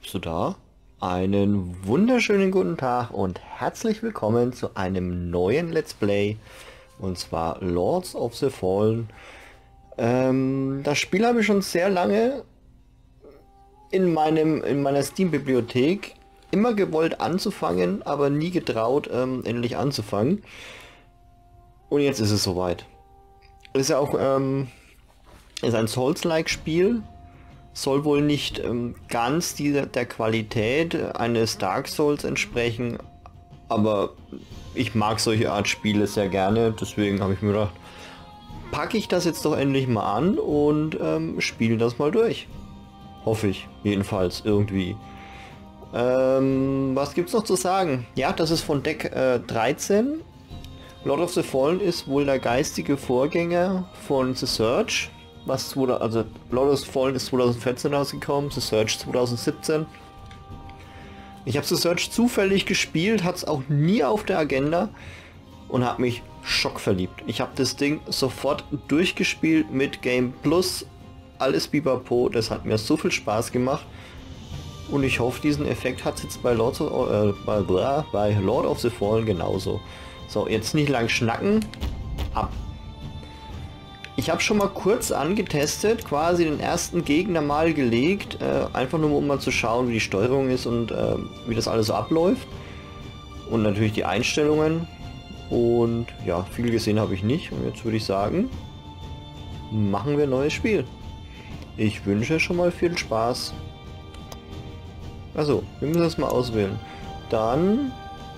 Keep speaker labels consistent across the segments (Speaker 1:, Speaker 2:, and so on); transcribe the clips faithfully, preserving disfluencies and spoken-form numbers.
Speaker 1: Bist du da? Einen wunderschönen guten Tag und herzlich willkommen zu einem neuen Let's Play. Und zwar Lords of the Fallen. Ähm, das Spiel habe ich schon sehr lange in meinem in meiner Steam-Bibliothek immer gewollt anzufangen, aber nie getraut, ähm, endlich anzufangen. Und jetzt ist es soweit. Ist ja auch ähm, ist ein Souls-like-Spiel. Soll wohl nicht ähm, ganz dieser, der Qualität eines Dark Souls entsprechen, aber ich mag solche Art Spiele sehr gerne, deswegen habe ich mir gedacht, packe ich das jetzt doch endlich mal an und ähm, spiele das mal durch. Hoffe ich, jedenfalls irgendwie. Ähm, was gibt's noch zu sagen? Ja, das ist von Deck äh, dreizehn. Lord of the Fallen ist wohl der geistige Vorgänger von The Surge. Was wurde, also Lord of the Fallen ist zweitausendvierzehn rausgekommen, The Surge zweitausendsiebzehn. Ich habe The Surge zufällig gespielt, hat es auch nie auf der Agenda und habe mich schockverliebt. Ich habe das Ding sofort durchgespielt mit Game Plus, alles Bipapo, das hat mir so viel Spaß gemacht. Und ich hoffe, diesen Effekt hat es jetzt bei Lord, of, äh, bei, bei Lord of the Fallen genauso. So, jetzt nicht lang schnacken, ab. Ich habe schon mal kurz angetestet, quasi den ersten Gegner mal gelegt, äh, einfach nur um mal zu schauen, wie die Steuerung ist und äh, wie das alles so abläuft. Und natürlich die Einstellungen. Und ja, viel gesehen habe ich nicht. Und jetzt würde ich sagen, machen wir ein neues Spiel. Ich wünsche schon mal viel Spaß. Also, wir müssen das mal auswählen. Dann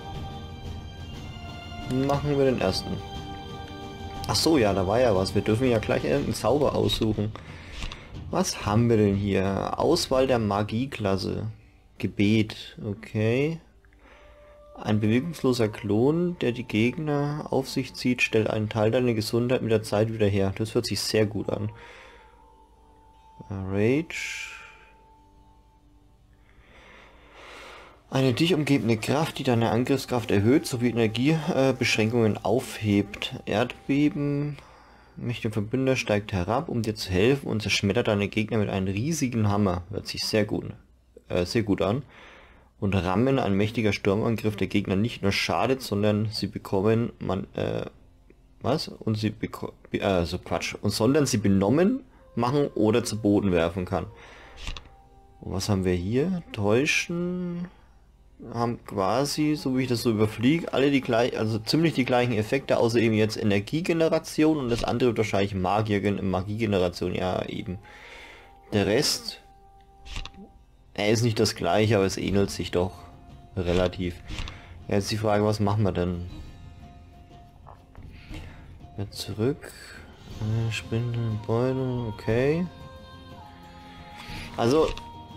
Speaker 1: machen wir den ersten. Ach so, ja, da war ja was. Wir dürfen ja gleich irgendeinen Zauber aussuchen. Was haben wir denn hier? Auswahl der Magieklasse. Gebet, okay. Ein bewegungsloser Klon, der die Gegner auf sich zieht, stellt einen Teil deiner Gesundheit mit der Zeit wieder her. Das hört sich sehr gut an. Rage. Eine dich umgebende Kraft, die deine Angriffskraft erhöht, sowie Energiebeschränkungen äh, aufhebt. Erdbeben. Mächtiger Verbünder steigt herab, um dir zu helfen und zerschmettert deine Gegner mit einem riesigen Hammer. Hört sich sehr gut, äh, sehr gut an. Und Rammen, ein mächtiger Sturmangriff der Gegner nicht nur schadet, sondern sie bekommen man, äh, was? Und sie bekommen, äh, so Quatsch. Und sondern sie benommen machen oder zu Boden werfen kann. Und was haben wir hier? Täuschen. Haben quasi, so wie ich das so überfliege, alle die gleich, also ziemlich die gleichen Effekte, außer eben jetzt Energiegeneration und das andere wird wahrscheinlich Magier, Magiegeneration, ja eben. Der Rest, er ist nicht das gleiche, aber es ähnelt sich doch relativ. Ja, jetzt die Frage, was machen wir denn? Ja, zurück, äh, Spindeln, Beute, okay. Also,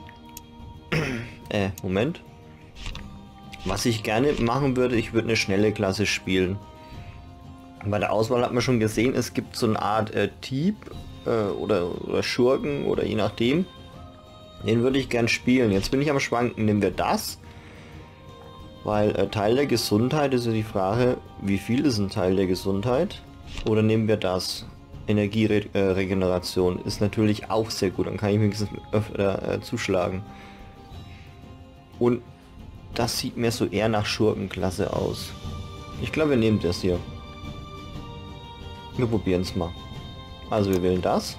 Speaker 1: äh, Moment. Was ich gerne machen würde, ich würde eine schnelle Klasse spielen. Bei der Auswahl hat man schon gesehen, es gibt so eine Art äh, Dieb äh, oder, oder Schurken oder je nachdem. Den würde ich gern spielen. Jetzt bin ich am Schwanken, nehmen wir das? Weil äh, Teil der Gesundheit ist ja die Frage, wie viel ist ein Teil der Gesundheit? Oder nehmen wir das? Energieregeneration ist natürlich auch sehr gut, dann kann ich wenigstens öfter äh, zuschlagen. Und das sieht mir so eher nach Schurkenklasse aus. Ich glaube, wir nehmen das hier. Wir probieren es mal. Also wir wählen das.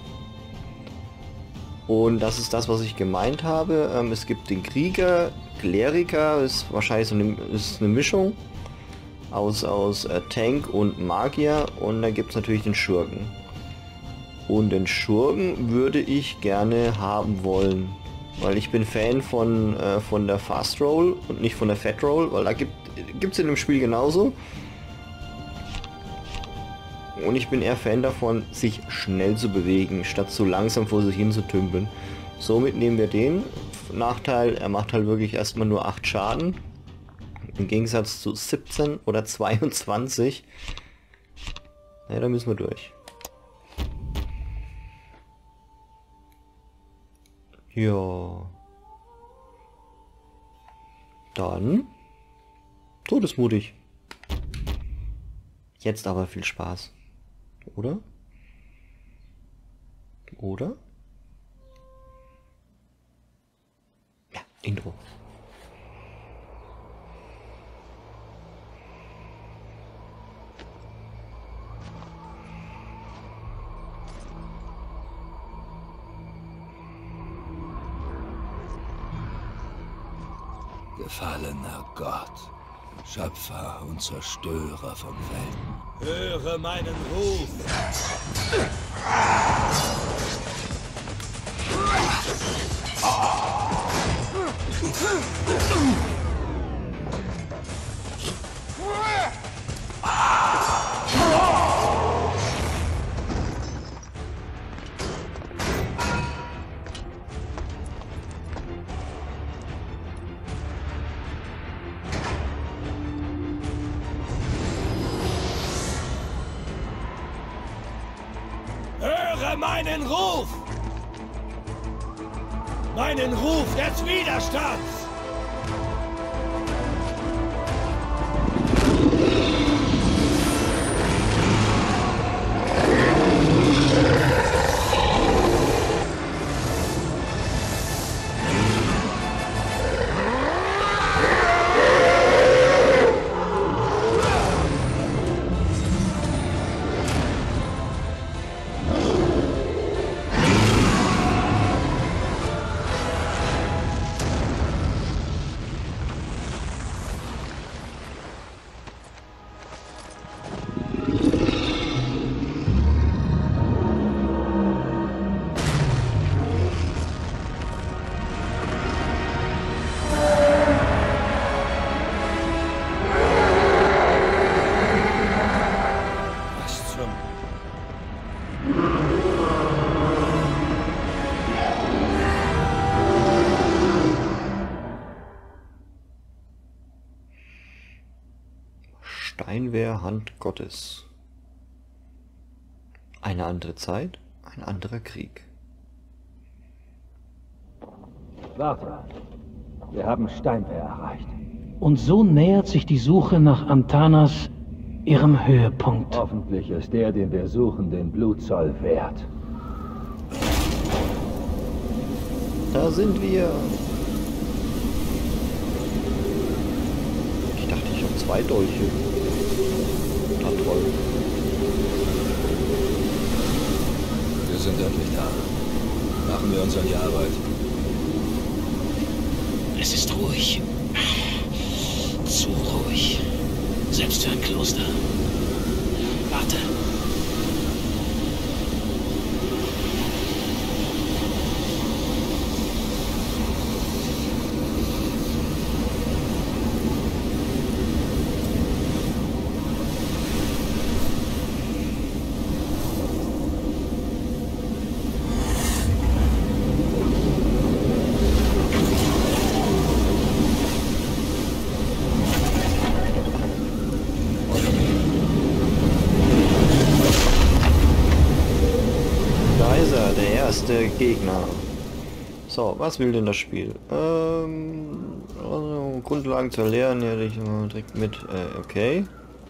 Speaker 1: Und das ist das, was ich gemeint habe. Ähm, es gibt den Krieger, Kleriker, ist wahrscheinlich so eine, ist eine Mischung aus, aus äh, Tank und Magier. Und dann gibt es natürlich den Schurken. Und den Schurken würde ich gerne haben wollen. Weil ich bin Fan von, äh, von der Fast Roll und nicht von der Fat Roll, weil da gibt es in dem Spiel genauso. Und ich bin eher Fan davon, sich schnell zu bewegen, statt so langsam vor sich hin zu tümpeln. Somit nehmen wir den Nachteil, er macht halt wirklich erstmal nur acht Schaden. Im Gegensatz zu siebzehn oder zweiundzwanzig. Ja, da müssen wir durch. Ja. Dann. Todesmutig. Jetzt aber viel Spaß. Oder? Oder? Ja, Intro.
Speaker 2: Gefallener Gott, Schöpfer und Zerstörer von Welten.
Speaker 3: Höre meinen Ruf! Höre meinen Ruf! Meinen Ruf des Widerstands!
Speaker 1: Steinwehr, Hand Gottes. Eine andere Zeit, ein anderer Krieg.
Speaker 2: Warte, wir haben Steinwehr erreicht.
Speaker 4: Und so nähert sich die Suche nach Antanas ihrem Höhepunkt.
Speaker 2: Hoffentlich ist der, den wir suchen, den Blutzoll wert.
Speaker 1: Da sind wir. Ich dachte, ich habe zwei Dolche. Na toll.
Speaker 2: Wir sind endlich da. Machen wir uns an die Arbeit.
Speaker 4: Es ist ruhig. Zu ruhig. Selbst für ein Kloster. Warte.
Speaker 1: Erste Gegner. So, was will denn das Spiel? Ähm, also Grundlagen zu erlernen, ja, ich mal direkt mit. Äh, okay.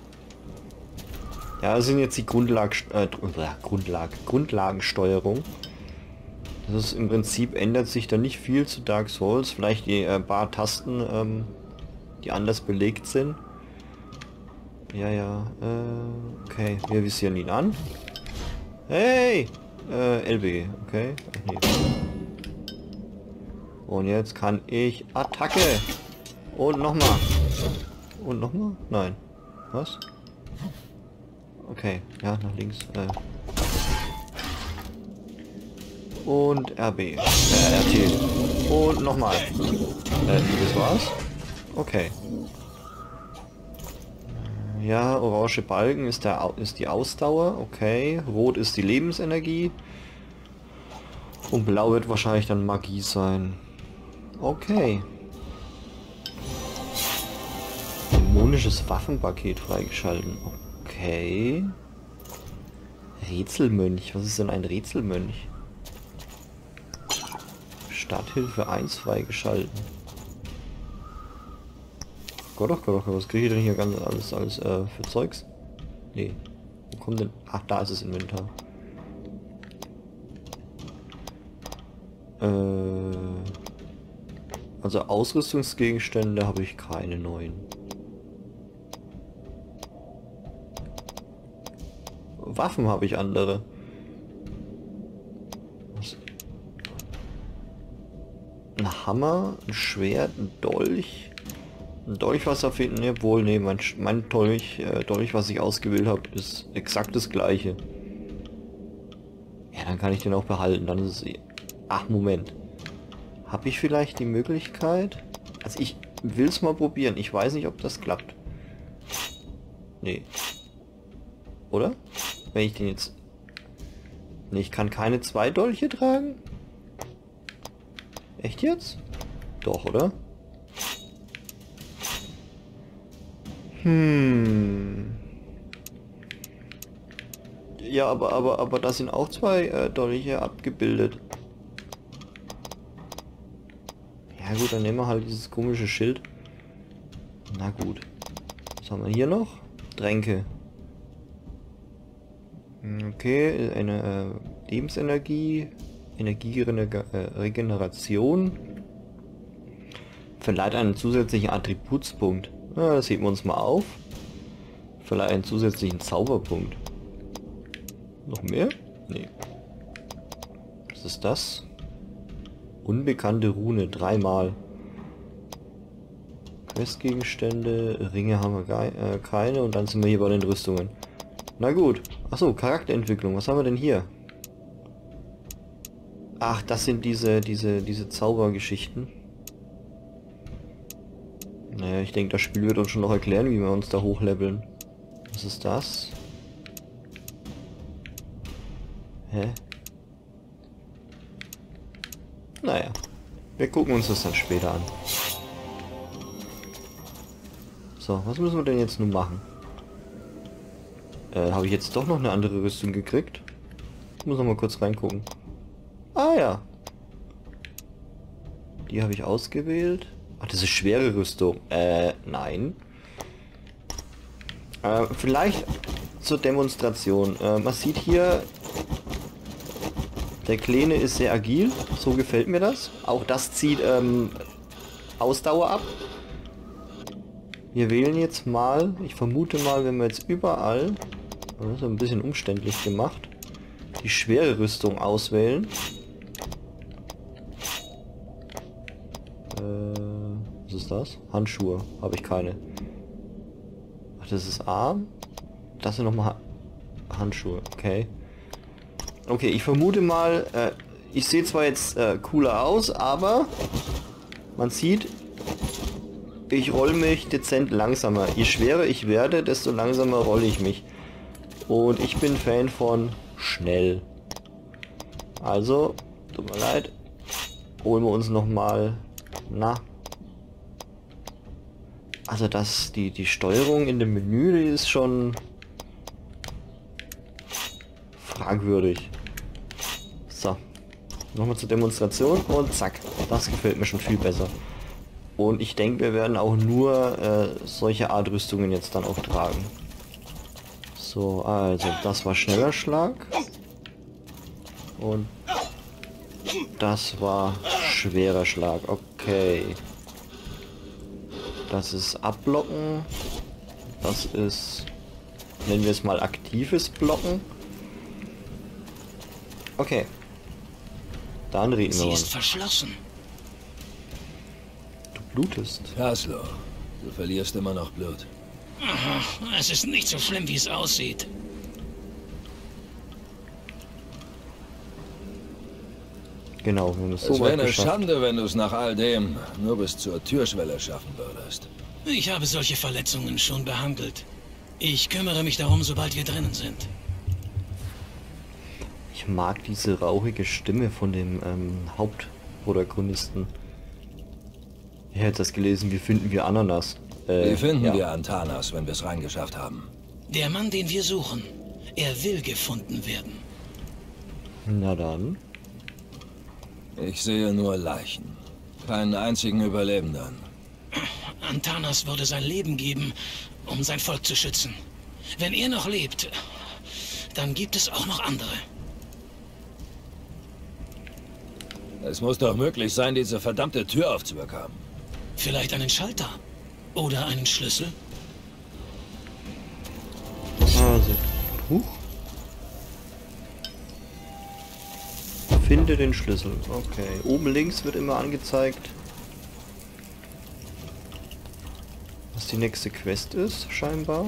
Speaker 1: Ja, das sind jetzt die Grundlag, äh, Grundlage, Grundlagensteuerung. Das ist im Prinzip ändert sich da nicht viel zu Dark Souls. Vielleicht die äh, paar Tasten, ähm, die anders belegt sind. Ja, ja. Äh, okay, wir visieren ihn an. Hey! Äh, L B, okay. Ach, nee. Und jetzt kann ich Attacke. Und nochmal. Und nochmal? Nein. Was? Okay, ja, nach links. Äh. Und R B. Äh, R T. Und nochmal. Äh, das war's? Okay. Ja, orange Balken ist, der, ist die Ausdauer, okay. Rot ist die Lebensenergie. Und blau wird wahrscheinlich dann Magie sein. Okay. Dämonisches Waffenpaket freigeschalten. Okay. Rätselmönch. Was ist denn ein Rätselmönch? Starthilfe eins freigeschalten. Gott, oh Gott, oh Gott, was kriege ich denn hier ganz alles, alles äh, für Zeugs? Nee. Wo kommt denn... Ach, da ist das Inventar. Äh... Also Ausrüstungsgegenstände habe ich keine neuen. Waffen habe ich andere. Was? Ein Hammer, ein Schwert, ein Dolch. Ein Dolch, was er finden, ne, wohl, ne, mein, mein Dolch, äh, Dolch, was ich ausgewählt habe, ist exakt das gleiche. Ja, dann kann ich den auch behalten, dann ist es... Ach, Moment. Habe ich vielleicht die Möglichkeit? Also ich will es mal probieren, ich weiß nicht, ob das klappt. Nee. Oder? Wenn ich den jetzt... Ne, ich kann keine zwei Dolche tragen? Echt jetzt? Doch, oder? Hm. Ja, aber, aber, aber da sind auch zwei äh, Dolche abgebildet. Ja gut, dann nehmen wir halt dieses komische Schild. Na gut. Was haben wir hier noch? Tränke. Okay, eine äh, Lebensenergie, Energieregeneration. Verleiht einen zusätzlichen Attributspunkt. Na, das heben wir uns mal auf. Verleiht einen zusätzlichen Zauberpunkt. Noch mehr? Nee. Was ist das? Unbekannte Rune, dreimal. Questgegenstände, Ringe haben wir ge äh, keine und dann sind wir hier bei den Rüstungen. Na gut. Achso, Charakterentwicklung. Was haben wir denn hier? Ach, das sind diese, diese, diese Zaubergeschichten. Naja, ich denke, das Spiel wird uns schon noch erklären, wie wir uns da hochleveln. Was ist das? Hä? Naja, wir gucken uns das dann später an. So, was müssen wir denn jetzt nun machen? Äh, habe ich jetzt doch noch eine andere Rüstung gekriegt? Ich muss noch mal kurz reingucken. Ah ja. Die habe ich ausgewählt. Ach, das ist schwere Rüstung. Äh, nein. Äh, vielleicht zur Demonstration. Äh, man sieht hier, der Kleine ist sehr agil. So gefällt mir das. Auch das zieht ähm, Ausdauer ab. Wir wählen jetzt mal, ich vermute mal, wenn wir jetzt überall, das ist ein bisschen umständlich gemacht, die schwere Rüstung auswählen. Äh, was ist das? Handschuhe. Habe ich keine. Ach, das ist Arm. Das sind nochmal ha Handschuhe. Okay. Okay, ich vermute mal, äh, ich sehe zwar jetzt äh, cooler aus, aber man sieht, ich rolle mich dezent langsamer. Je schwerer ich werde, desto langsamer rolle ich mich. Und ich bin Fan von schnell. Also, tut mir leid. Holen wir uns nochmal. Na. Also das, die, die Steuerung in dem Menü, die ist schon fragwürdig. So. Nochmal zur Demonstration und zack. Das gefällt mir schon viel besser. Und ich denke, wir werden auch nur äh, solche Art Rüstungen jetzt dann auch tragen. So, also das war schneller Schlag. Und das war schwerer Schlag. Okay. Das ist Abblocken. Das ist, nennen wir es mal, aktives Blocken. Okay. Dann reden wir
Speaker 5: Sie
Speaker 1: uns.
Speaker 5: ist verschlossen.
Speaker 1: Blutest.
Speaker 2: Kaslo, du verlierst immer noch Blut.
Speaker 5: Aha, es ist nicht so schlimm, wie es aussieht.
Speaker 1: Genau, wenn es so
Speaker 2: Es wäre
Speaker 1: weit
Speaker 2: eine
Speaker 1: geschafft.
Speaker 2: Schande, wenn du es nach all dem nur bis zur Türschwelle schaffen würdest.
Speaker 5: Ich habe solche Verletzungen schon behandelt. Ich kümmere mich darum, sobald wir drinnen sind.
Speaker 1: Ich mag diese rauchige Stimme von dem ähm, Hauptprotagonisten. Ich hätte das gelesen, wie finden wir Ananas? Äh,
Speaker 2: Wie finden
Speaker 1: ja.
Speaker 2: wir Antanas, wenn wir es reingeschafft haben?
Speaker 5: Der Mann, den wir suchen, er will gefunden werden.
Speaker 1: Na dann.
Speaker 2: Ich sehe nur Leichen. Keinen einzigen Überlebenden.
Speaker 5: Antanas würde sein Leben geben, um sein Volk zu schützen. Wenn er noch lebt, dann gibt es auch noch andere.
Speaker 2: Es muss doch möglich sein, diese verdammte Tür aufzubekommen.
Speaker 5: Vielleicht einen Schalter? Oder einen Schlüssel?
Speaker 1: Also, huch. Finde den Schlüssel. Okay, oben links wird immer angezeigt, was die nächste Quest ist, scheinbar.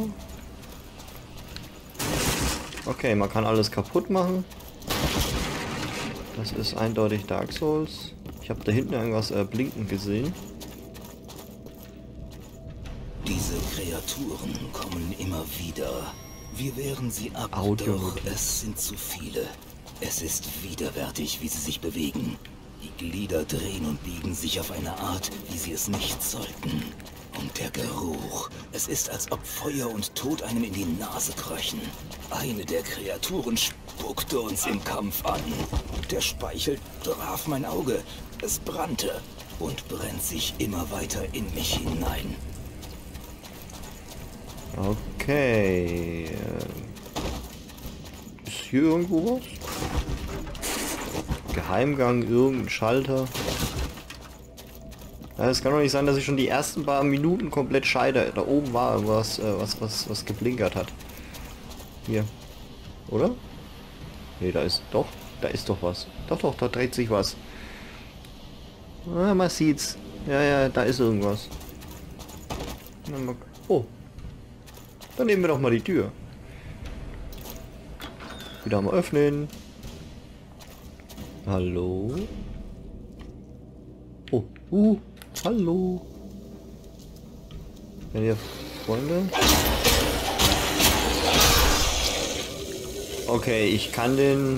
Speaker 1: Okay, man kann alles kaputt machen. Das ist eindeutig Dark Souls. Ich habe da hinten irgendwas äh, blinken gesehen.
Speaker 6: Diese Kreaturen kommen immer wieder. Wir wehren sie ab,
Speaker 1: Audio
Speaker 6: doch es sind zu viele. Es ist widerwärtig, wie sie sich bewegen. Die Glieder drehen und biegen sich auf eine Art, wie sie es nicht sollten. Und der Geruch. Es ist, als ob Feuer und Tod einem in die Nase kröchen. Eine der Kreaturen spuckte uns im Kampf an. Der Speichel traf mein Auge. Es brannte und brennt sich immer weiter in mich hinein.
Speaker 1: Okay. Ist hier irgendwo was? Geheimgang, irgendein Schalter. Ja, es kann doch nicht sein, dass ich schon die ersten paar Minuten komplett scheide. Da oben war irgendwas, äh, was, was, was geblinkert hat. Hier. Oder? Nee, da ist doch. Da ist doch was. Doch, doch, da dreht sich was. Ah, man sieht's. Ja, ja, da ist irgendwas. Oh. Dann nehmen wir doch mal die Tür. Wieder mal öffnen. Hallo? Oh, uh, hallo. Ja, hier, Freunde. Okay, ich kann den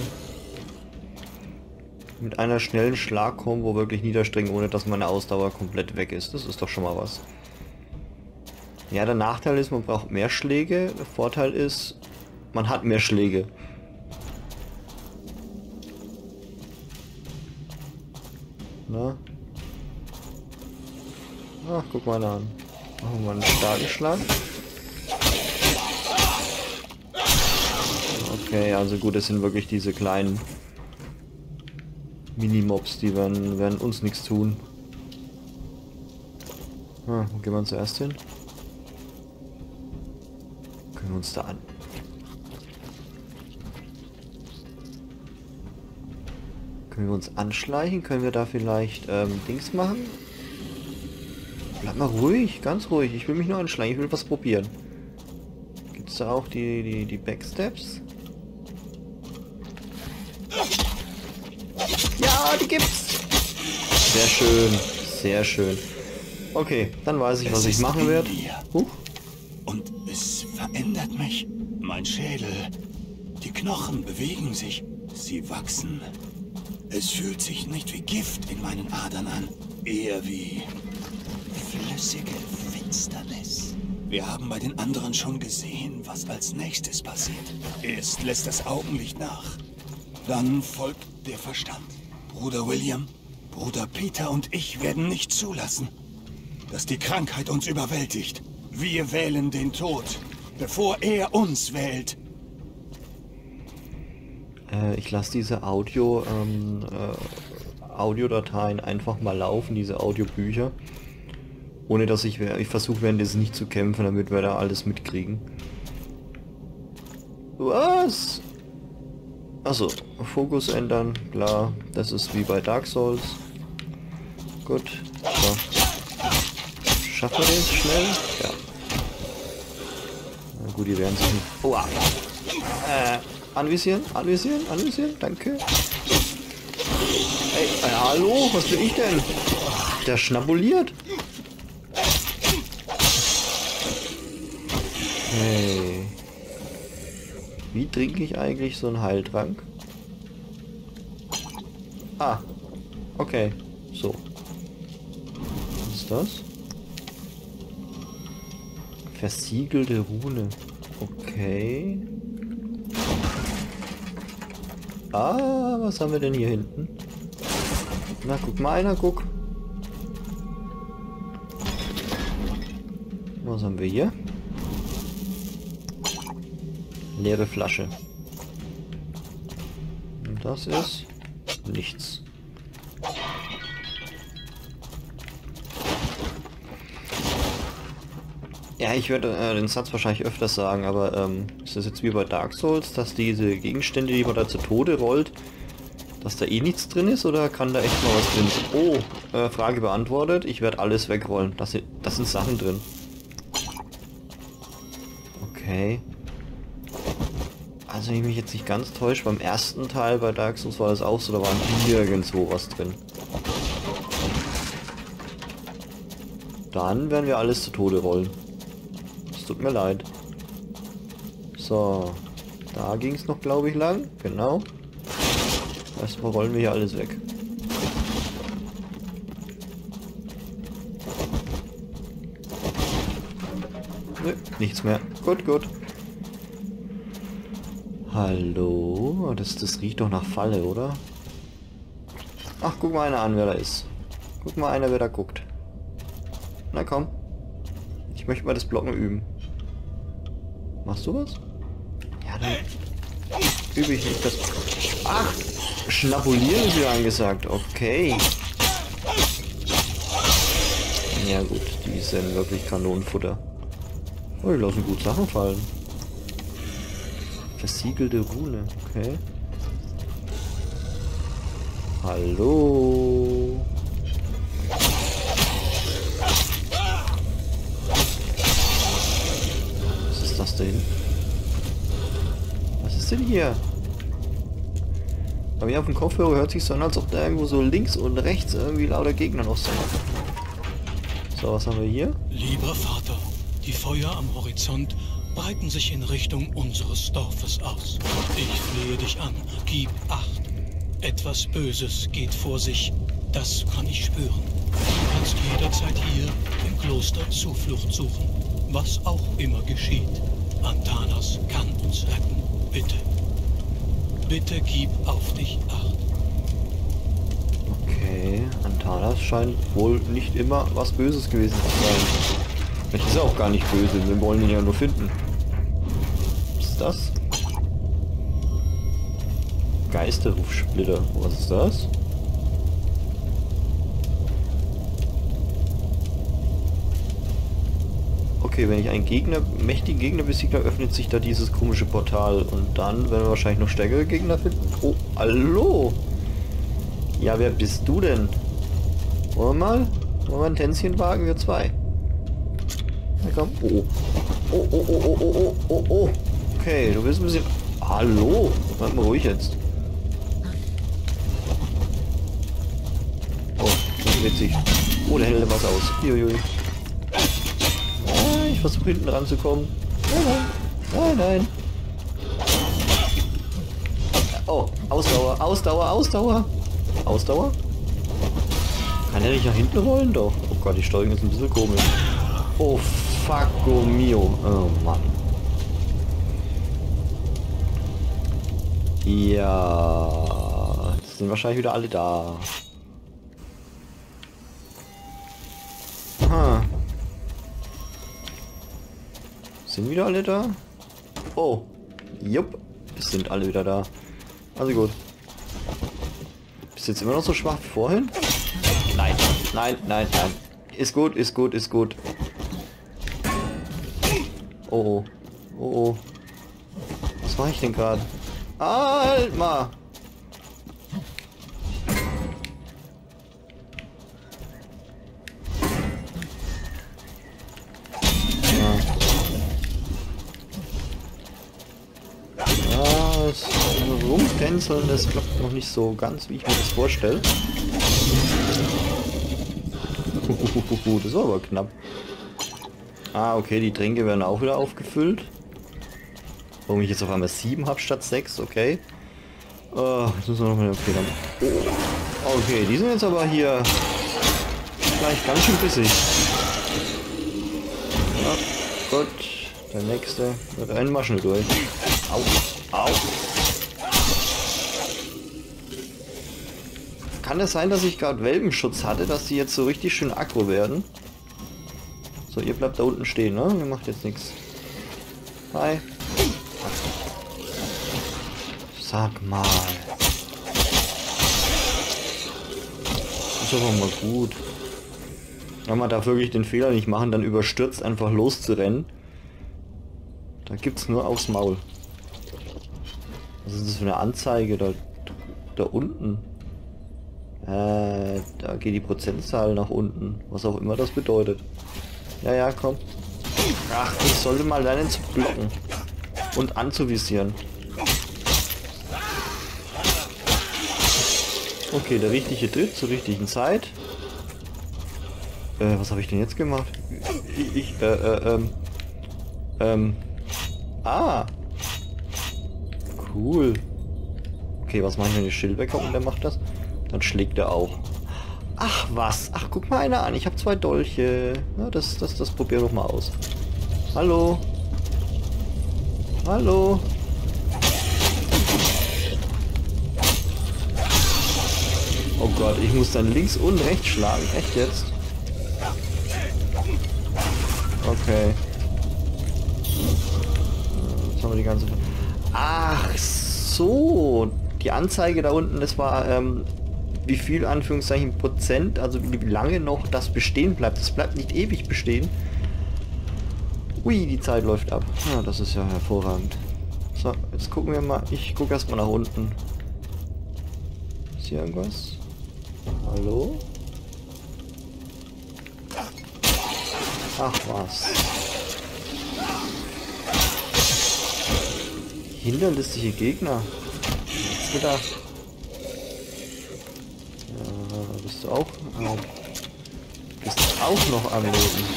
Speaker 1: mit einer schnellen Schlagkombo wirklich niederstrengen, ohne dass meine Ausdauer komplett weg ist. Das ist doch schon mal was. Ja, der Nachteil ist, man braucht mehr Schläge. Der Vorteil ist, man hat mehr Schläge. Na? Ach, guck mal an. Machen wir einen starken Schlag. Okay, also gut, es sind wirklich diese kleinen Minimobs, die werden, werden uns nichts tun. Ah, wo gehen wir zuerst hin? Können wir uns da an... Können wir uns anschleichen? Können wir da vielleicht ähm, Dings machen? Bleib mal ruhig, ganz ruhig. Ich will mich nur anschleichen, ich will was probieren. Gibt es da auch die, die, die Backsteps? Ja, die gibt's! Sehr schön, sehr schön. Okay, dann weiß ich, was ich machen werde. Huch.
Speaker 3: Und es verändert mich. Mein Schädel. Die Knochen bewegen sich. Sie wachsen. Es fühlt sich nicht wie Gift in meinen Adern an. Eher wie flüssige Finsternis. Wir haben bei den anderen schon gesehen, was als nächstes passiert. Erst lässt das Augenlicht nach. Dann folgt der Verstand. Bruder William, Bruder Peter und ich werden nicht zulassen, dass die Krankheit uns überwältigt. Wir wählen den Tod, bevor er uns wählt.
Speaker 1: Äh, ich lasse diese Audio, ähm, äh, Audiodateien einfach mal laufen, diese Audiobücher. Ohne dass ich, ich versuche währenddessen nicht zu kämpfen, damit wir da alles mitkriegen. Was? Achso, Fokus ändern, klar. Das ist wie bei Dark Souls. Gut, so. Schaffen wir den schnell? Ja. Na gut, die werden sich nicht... Oh, ah. äh, anvisieren, anvisieren, anvisieren, danke. Hey, äh, hallo, was bin ich denn? Der schnabuliert. Hey. Wie trinke ich eigentlich so einen Heiltrank? Ah, okay, so. Was ist das? Versiegelte Rune. Okay. Ah, was haben wir denn hier hinten? Na, guck mal einer, guck. Was haben wir hier? Leere Flasche. Und das ist nichts. Ja, ich würde äh, den Satz wahrscheinlich öfters sagen, aber ähm, ist das jetzt wie bei Dark Souls, dass diese Gegenstände, die man da zu Tode rollt, dass da eh nichts drin ist, oder kann da echt mal was drin sein? Oh, äh, Frage beantwortet, ich werde alles wegrollen. Das sind, das sind Sachen drin. Okay. Also wenn ich mich jetzt nicht ganz täusche, beim ersten Teil bei Dark Souls war das auch so, da war nirgendwo was drin. Dann werden wir alles zu Tode rollen. Es tut mir leid. So. Da ging es noch, glaube ich, lang. Genau. Erstmal rollen wir hier alles weg. Nö, nichts mehr. Gut, gut. Hallo? Das, das riecht doch nach Falle, oder? Ach, guck mal einer an, wer da ist. Guck mal einer, wer da guckt. Na komm. Ich möchte mal das Blocken üben. Machst du was? Ja, dann übe ich nicht das... Ach! Schnabulieren ist wieder angesagt. Okay. Ja gut, die sind wirklich Kanonenfutter. Oh, die lassen gut Sachen fallen. Versiegelte Rune. Okay. Hallo. Was ist das denn? Was ist denn hier? Aber hier auf dem Kopfhörer hört sich so an, als ob da irgendwo so links und rechts irgendwie lauter Gegner noch sind. So, was haben wir hier?
Speaker 5: Lieber Vater, die Feuer am Horizont breiten sich in Richtung unseres Dorfes aus. Ich flehe dich an, gib Acht. Etwas Böses geht vor sich, das kann ich spüren. Du kannst jederzeit hier im Kloster Zuflucht suchen. Was auch immer geschieht, Antanas kann uns retten. Bitte. Bitte gib auf dich Acht.
Speaker 1: Okay, Antanas scheint wohl nicht immer was Böses gewesen zu sein. Vielleicht ist er auch gar nicht böse, wir wollen ihn ja nur finden. Was ist das? Geisterrufsplitter. Was ist das? Okay, wenn ich einen Gegner, mächtigen Gegner besiegt habe, öffnet sich da dieses komische Portal. Und dann werden wir wahrscheinlich noch stärkere Gegner finden. Oh, hallo! Ja, wer bist du denn? Wollen wir mal? Wollen wir ein Tänzchen wagen? Wir zwei. Na komm. Oh. Oh, oh, oh, oh, oh, oh, oh, oh. Okay, du bist ein bisschen... Hallo? Bleib mal ruhig jetzt. Oh, das ist witzig. Oh, der hält was aus. Uiuiui. Ah, ich versuche hinten ranzukommen. Nein, nein. Nein, nein. Oh, Ausdauer, Ausdauer, Ausdauer. Ausdauer? Kann er nicht nach hinten rollen? Doch. Oh Gott, die Steuerung ist ein bisschen komisch. Oh, fucko mio. Oh, Mann. Ja. Jetzt sind wahrscheinlich wieder alle da. Aha. Sind wieder alle da? Oh. Jupp. Es sind alle wieder da. Also gut. Bist du jetzt immer noch so schwach wie vorhin? Nein. Nein, nein, nein. Ist gut, ist gut, ist gut. Oh oh. Oh oh. Was mache ich denn gerade? Halt mal! Ja. Ja, das Rumtänzeln, das klappt noch nicht so ganz, wie ich mir das vorstelle. Das war aber knapp. Ah, okay, die Tränke werden auch wieder aufgefüllt. Warum ich jetzt auf einmal sieben habe statt sechs, okay. Oh, das müssen wir noch mal... Okay, dann... Oh. Okay, die sind jetzt aber hier gleich ganz schön bissig. Ja, gut. Der nächste wird einmal schnell durch. Au, au. Kann es sein, dass ich gerade Welpenschutz hatte, dass die jetzt so richtig schön aggro werden? So, ihr bleibt da unten stehen, ne? Ihr macht jetzt nichts. Hi. Sag mal. Das ist aber mal gut. Ja, man darf wirklich den Fehler nicht machen, dann überstürzt einfach loszurennen. Da gibt's nur aufs Maul. Was ist das für eine Anzeige da, da unten? Äh, da geht die Prozentzahl nach unten. Was auch immer das bedeutet. Ja, ja, komm. Ach, ich sollte mal lernen zu blocken. Und anzuvisieren. Okay, der richtige Tritt zur richtigen Zeit. Äh, was habe ich denn jetzt gemacht? Ich, ich äh, äh, ähm... Ähm... Ah! Cool. Okay, was mache ich, wenn ich Schild wegkomme und der macht das? Dann schlägt er auch. Ach was, ach guck mal einer an, ich habe zwei Dolche. Ja, das, das, das probier doch mal aus. Hallo? Hallo? Oh Gott, ich muss dann links und rechts schlagen. Echt jetzt? Okay. Jetzt haben wir die ganze... Ach so, die Anzeige da unten, das war ähm, wie viel Anführungszeichen Prozent, also wie lange noch das bestehen bleibt. Das bleibt nicht ewig bestehen. Ui, die Zeit läuft ab. Ja, das ist ja hervorragend. So, jetzt gucken wir mal. Ich gucke erstmal nach unten. Ist hier irgendwas? Hallo? Ach was. Hinterlistige Gegner. Jetzt gedacht. Ja, bist du auch? Oh. Bist du auch noch am Leben?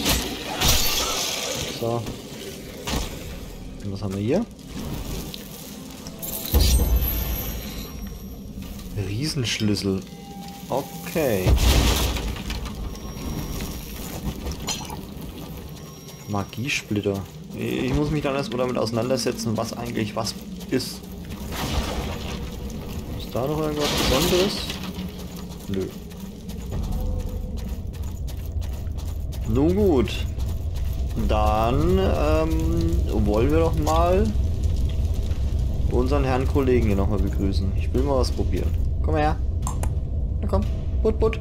Speaker 1: So. Und was haben wir hier? Riesenschlüssel. Okay. Magiesplitter. Ich muss mich dann erstmal damit auseinandersetzen, was eigentlich was ist. Ist da noch irgendwas Besonderes? Nö. Nun gut. Dann ähm, wollen wir doch mal unseren Herrn Kollegen hier nochmal begrüßen. Ich will mal was probieren. Komm her. Na komm. Put, put.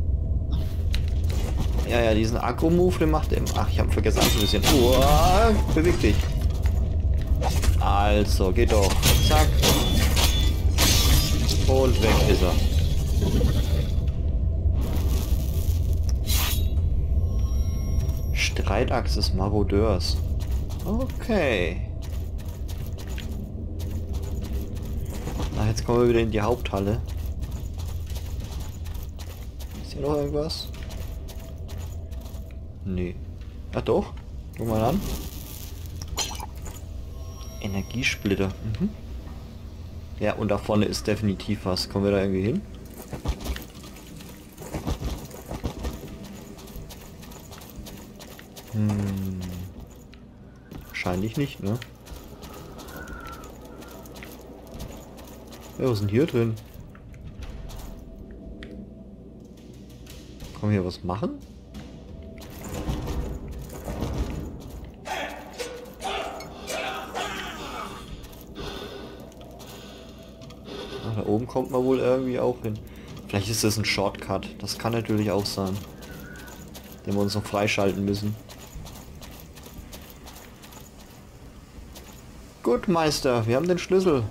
Speaker 1: Ja, ja, diesen Akku-Move, den macht er. Ach, ich habe vergessen anzuvisieren. Uah, beweg dich. Also, geht doch. Zack. Und weg ist er. Streitachse des Marodeurs. Okay. Na, jetzt kommen wir wieder in die Haupthalle. Ist hier noch irgendwas? Nee. Ach doch. Guck mal an. Energiesplitter. Mhm. Ja, und da vorne ist definitiv was. Kommen wir da irgendwie hin? Hm. Wahrscheinlich nicht, ne? Ja, was ist denn hier drin? Kann man hier was machen? Ach, da oben kommt man wohl irgendwie auch hin. Vielleicht ist das ein Shortcut. Das kann natürlich auch sein. Den wir uns noch freischalten müssen. Gut, Meister, wir haben den Schlüssel.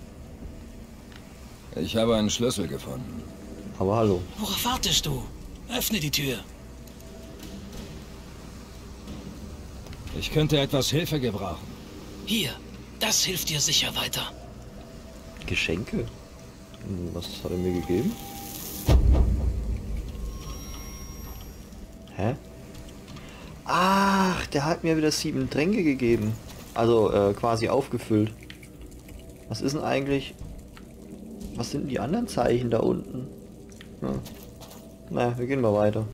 Speaker 2: Ich habe einen Schlüssel gefunden.
Speaker 1: Aber hallo.
Speaker 5: Worauf wartest du? Öffne die Tür.
Speaker 2: Ich könnte etwas Hilfe gebrauchen.
Speaker 5: Hier, das hilft dir sicher weiter.
Speaker 1: Geschenke? Hm, was hat er mir gegeben? Hä? Ach, der hat mir wieder sieben Tränke gegeben. Also äh, quasi aufgefüllt. Was ist denn eigentlich... Was sind die anderen Zeichen da unten? Ja. Na, wir gehen mal weiter.